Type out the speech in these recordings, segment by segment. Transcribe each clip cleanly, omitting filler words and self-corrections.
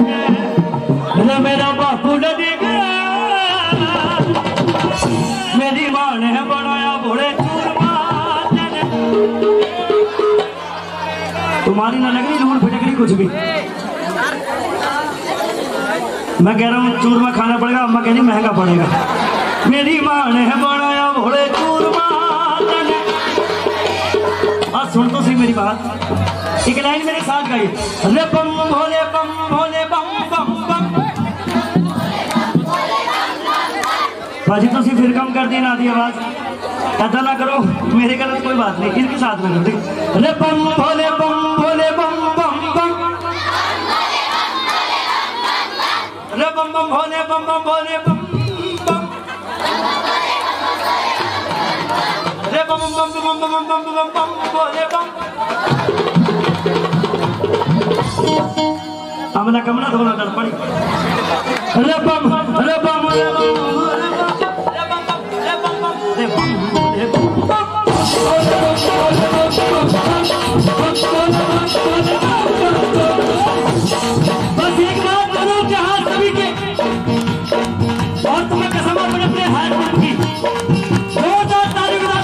मेरा बापू डरी गया, मेरी मां ने बनाया भोले चूरमा। तुम्हारी ना लग रही लूट फिटकरी कुछ भी। मैं कह रहा हूँ चूरमा खाना पड़ेगा, अम्मा कह रही महंगा पड़ेगा। मेरी मां ने बनाया भोले चूरमा। आज सुन तो सही मेरी बात, एक लाइन मेरे साथ गाइए। अरे बम भोले बम भोले बम बम बम। भाजी तो फिर कम कर दी ना दी आवाज, ऐसा ना करो, मेरे गलत कोई बात नहीं, इनके साथ में करते। अरे बम भोले बम भोले बम बम बम। अरे बम बम भोले बम बम भोले बम बम। अरे बम बम बम बम बम बम बम बम भोले बम। हमला कमला धोना कर पड़ी। अरे बम अरे बम अरे बम बस एक बात करो जहां सभी के, और तुम्हें कसम अपने अपने हाथ की 2 तारीख रात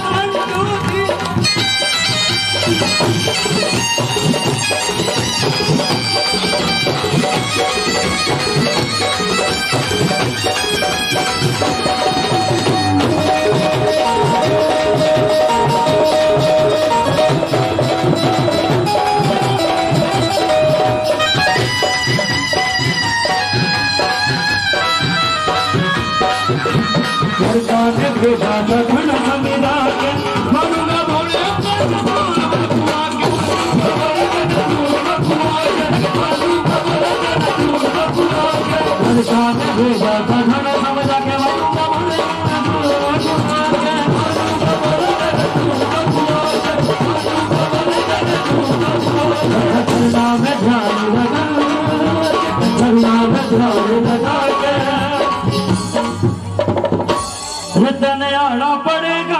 आना पड़ेगा।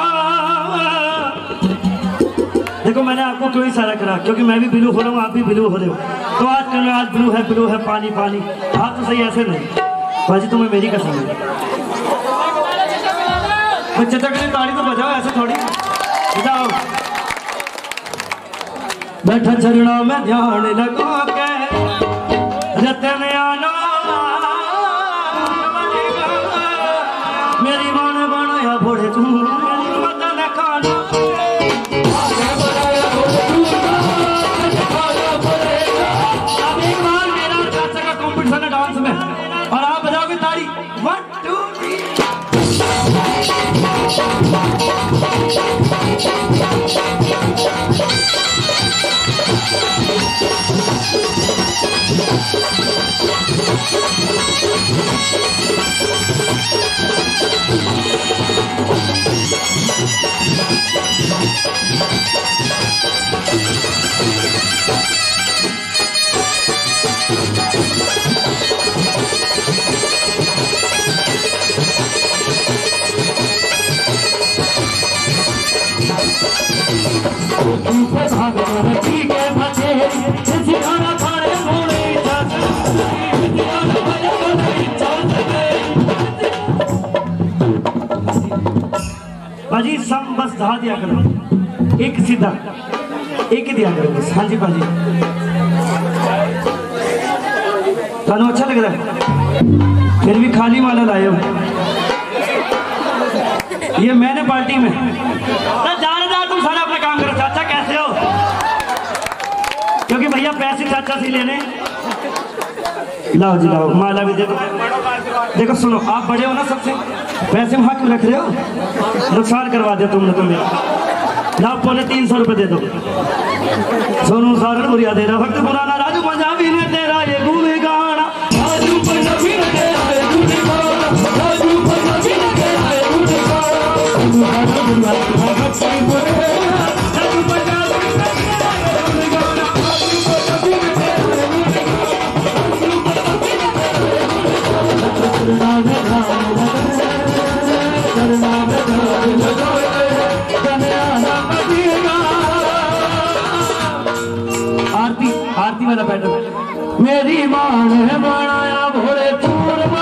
देखो मैंने आपको क्यों इशारा करा, क्योंकि मैं भी ब्लू हो रहा हूँ, आप भी ब्लू हो रहे हो, तो आज करो, आज ब्लू है पानी पानी। आप तो सही ऐसे नहीं भाजी, तुम्हें मेरी कसम है। बच्चे तक ताड़ी तो बजाओ, ऐसे थोड़ी बजाओ। बैठा चरणा में ध्यान लगा के रते में आना मेरी मां ने बनाया भोले तू मदन खाना। अब एक बार मेरा चाचा का कॉम्पिटिशन है डांस में, और आप बजाओगे ताड़ी। 1 2 3। भाजी सब बस धा दिया करो, एक सीधा एक ही दिया करो बस। हाँ जी भाजी, थानू अच्छा लग रहा है? फिर भी खाली माला लाए हो ये मैंने पार्टी में। जानदार तुम सारा अपना काम करो। चाचा कैसे हो? क्योंकि भैया पैसे चाचा से लेने। लाओ जी लाओ, माला भी दे दो। देखो सुनो, आप बड़े हो ना सबसे, पैसे वहां क्यों रख रहे हो? नुकसान करवा दिया तुमने तो मेरा। लाओ 350 रुपये दे दो। सोनू सारण बुरिया दे रहा, वक्त पुराना राजू पंजाबी ने तेरा ये घूमे गाना। राजू पंजाबी ने तेरा ये घूमे गाना। राजू पंजाबी ने तेरा ये घूमे गाना। राजू पंजाबी ने तेरा ये घूमे गाना। राजू पंजाबी ने तेरा ये घूमे गाना। आरती वाला पैटर्न। बनाया भोले चूरमा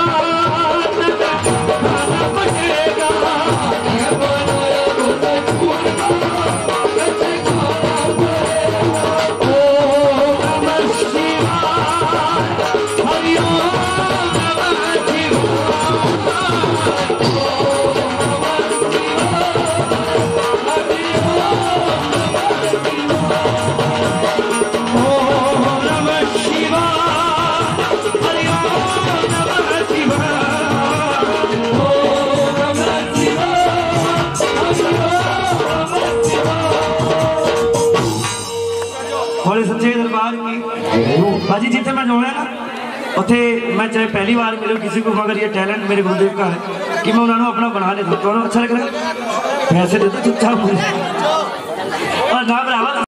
बोले सच्चे दरबार की भाजी जिथे मैं जोड़ा ना उथे मैं चाहे पहली बार मिलूँ किसी को, मगर ये टैलेंट मेरे गुरुदेव का है कि मैं उन्होंने अपना बना लेता हूँ। अच्छा लग रहा है, पैसे देते चुपचाप और ना बराबर